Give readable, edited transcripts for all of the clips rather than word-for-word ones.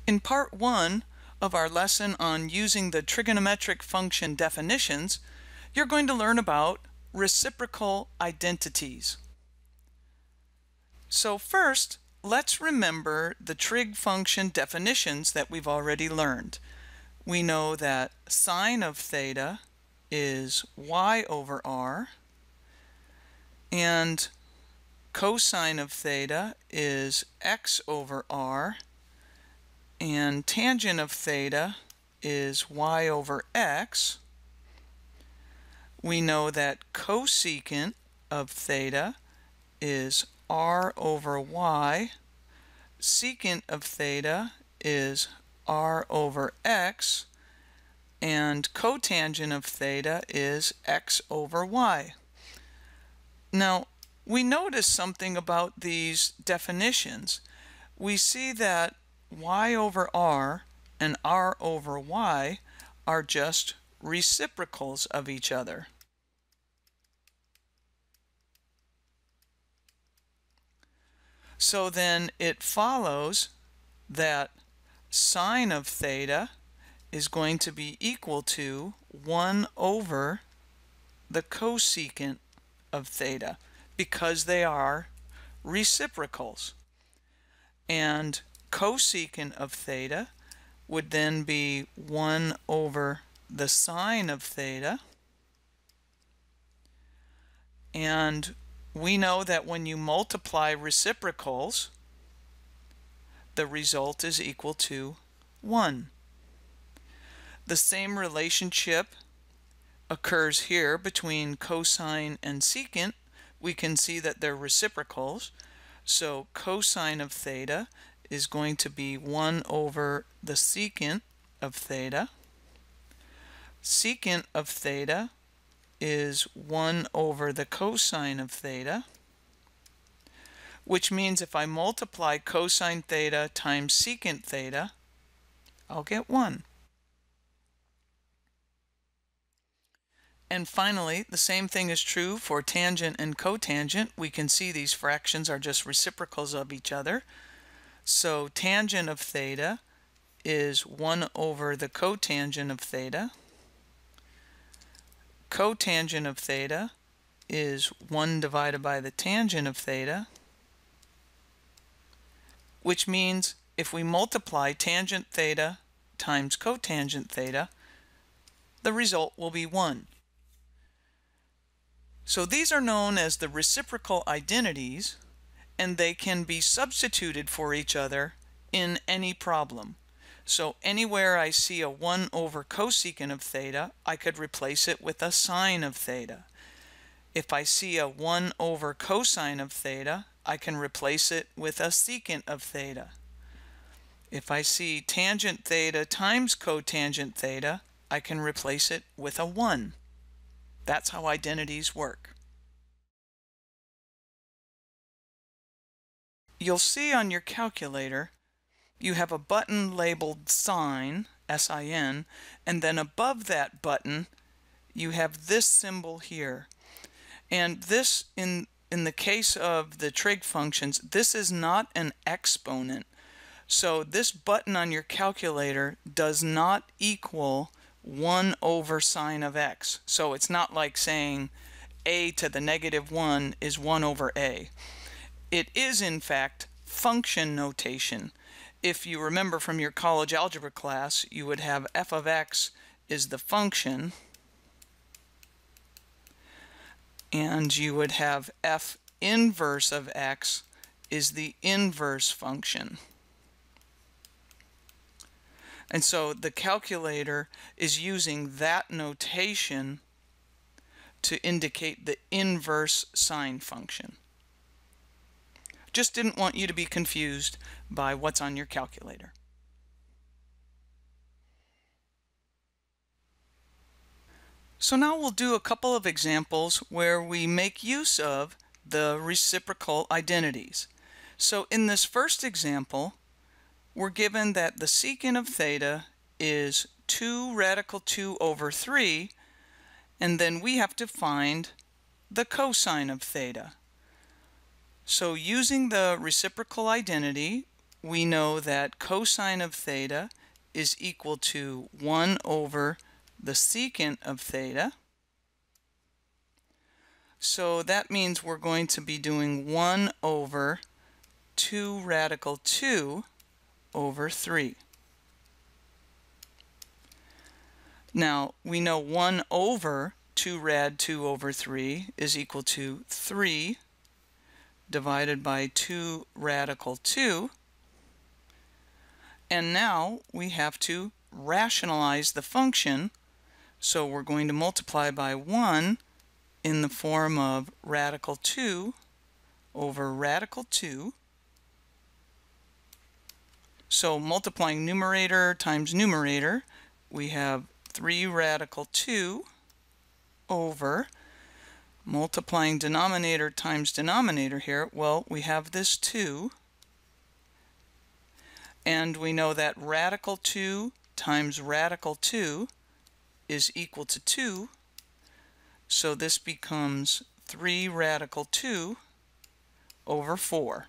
In part 1 of our lesson on using the trigonometric function definitions, you're going to learn about reciprocal identities. So first, let's remember the trig function definitions that we've already learned. We know that sine of theta is y over r, and cosine of theta is x over r, and tangent of theta is y over x. We know that cosecant of theta is r over y, secant of theta is r over x, and cotangent of theta is x over y. Now, we notice something about these definitions. We see that y over r and r over y are just reciprocals of each other. So then it follows that sine of theta is going to be equal to 1 over the cosecant of theta because they are reciprocals. And cosecant of theta would then be 1 over the sine of theta. And we know that when you multiply reciprocals, the result is equal to 1. The same relationship occurs here between cosine and secant. We can see that they're reciprocals. So cosine of theta is going to be 1 over the secant of theta. Secant of theta is 1 over the cosine of theta, which means if I multiply cosine theta times secant theta, I'll get 1. And finally, the same thing is true for tangent and cotangent. We can see these fractions are just reciprocals of each other. So tangent of theta is 1 over the cotangent of theta. Cotangent of theta is 1 divided by the tangent of theta, which means if we multiply tangent theta times cotangent theta, the result will be 1. So these are known as the reciprocal identities, and they can be substituted for each other in any problem. So anywhere I see a 1 over cosecant of theta, I could replace it with a sine of theta. If I see a 1 over cosine of theta, I can replace it with a secant of theta. If I see tangent theta times cotangent theta, I can replace it with a 1. That's how identities work. You'll see on your calculator you have a button labeled sine, S-I-N, and then above that button you have this symbol here. And this, in the case of the trig functions, this is not an exponent. So this button on your calculator does not equal 1 over sine of x. So it's not like saying a to the negative 1 is 1 over a. It is, in fact, function notation. If you remember from your college algebra class, you would have f of x is the function, and you would have f inverse of x is the inverse function. And so the calculator is using that notation to indicate the inverse sine function. Just didn't want you to be confused by what's on your calculator. So now we'll do a couple of examples where we make use of the reciprocal identities. So in this first example, we're given that the secant of theta is 2 radical 2 over 3, and then we have to find the cosine of theta. So using the reciprocal identity, we know that cosine of theta is equal to 1 over the secant of theta. So that means we're going to be doing 1 over 2 radical 2 over 3. Now, we know 1 over 2 rad 2 over 3 is equal to 3 divided by 2 radical 2. And now we have to rationalize the function. So we're going to multiply by 1 in the form of radical 2 over radical 2. So multiplying numerator times numerator, we have 3 radical 2 over, multiplying denominator times denominator here, well, we have this 2. And we know that radical 2 times radical 2 is equal to 2. So this becomes 3 radical 2 over 4.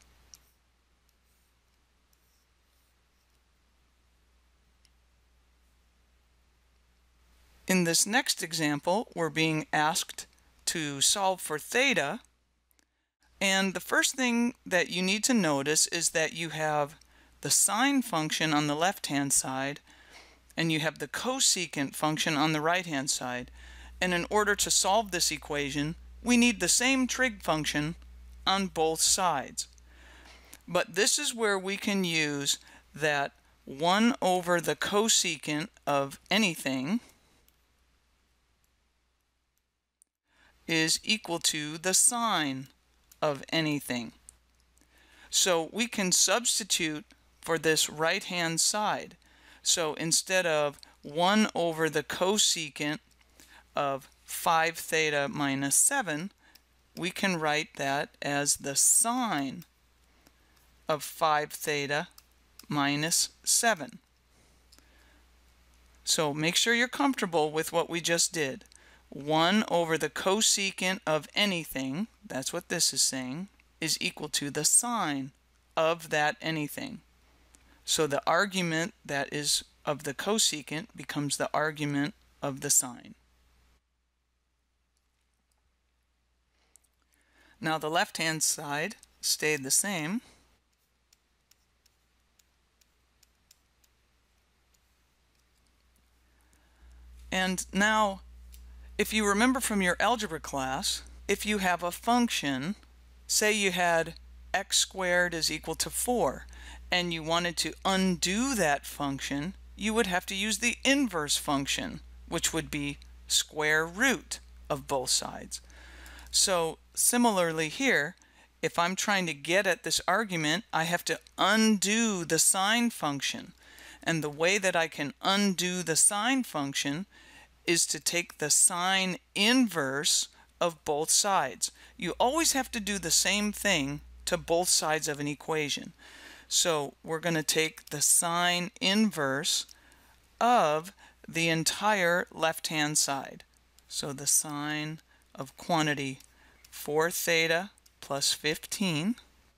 In this next example, we're being asked to solve for theta. And the first thing that you need to notice is that you have the sine function on the left-hand side and you have the cosecant function on the right-hand side. And in order to solve this equation, we need the same trig function on both sides. But this is where we can use that 1 over the cosecant of anything is equal to the sine of anything. So we can substitute for this right-hand side. So instead of 1 over the cosecant of 5 theta minus 7, we can write that as the sine of 5 theta minus 7. So make sure you're comfortable with what we just did. 1 over the cosecant of anything, that's what this is saying, is equal to the sine of that anything. So the argument that is of the cosecant becomes the argument of the sine. Now the left-hand side stayed the same. And now, if you remember from your algebra class, if you have a function, say you had x squared is equal to 4, and you wanted to undo that function, you would have to use the inverse function, which would be square root of both sides. So similarly here, if I'm trying to get at this argument, I have to undo the sine function. And the way that I can undo the sine function is to take the sine inverse of both sides. You always have to do the same thing to both sides of an equation. So we're going to take the sine inverse of the entire left-hand side. So the sine of quantity 4 theta plus 15,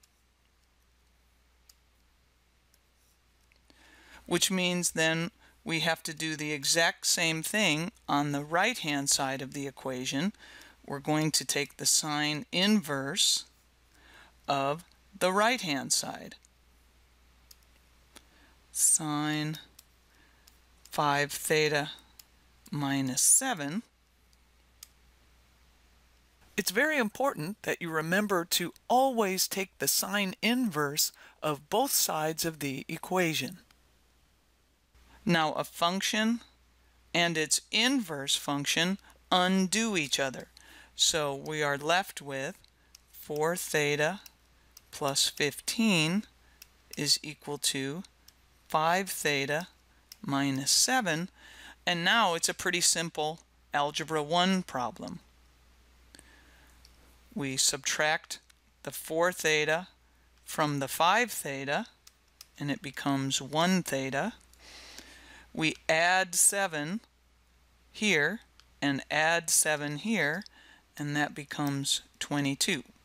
which means then we have to do the exact same thing on the right-hand side of the equation. We're going to take the sine inverse of the right-hand side. Sine 5 theta minus 7. It's very important that you remember to always take the sine inverse of both sides of the equation. Now a function and its inverse function undo each other. So we are left with 4 theta plus 15 is equal to 5 theta minus 7. And now it's a pretty simple Algebra 1 problem. We subtract the 4 theta from the 5 theta, and it becomes 1 theta. We add 7 here and add 7 here, and that becomes 22.